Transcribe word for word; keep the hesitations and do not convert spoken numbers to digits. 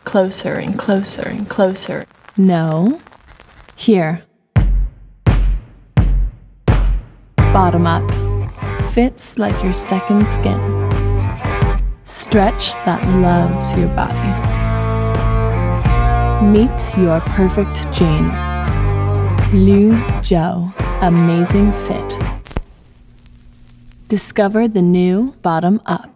closer and closer and closer. No. Here. Bottom up. Fits like your second skin. Stretch that loves your body. Meet your perfect Jane. LiuJo Amazing Fit. Discover the new bottom up.